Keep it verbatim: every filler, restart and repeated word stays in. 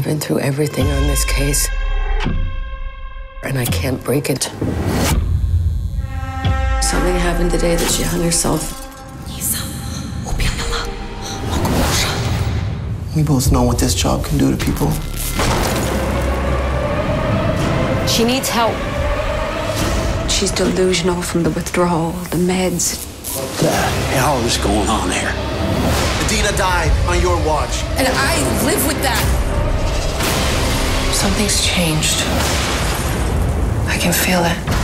I've been through everything on this case, and I can't break it. Something happened today that she hung herself. We both know what this job can do to people. She needs help. She's delusional from the withdrawal, the meds. What the hell is going on here? Adina died on your watch. And I live with that. Something's changed. I can feel it.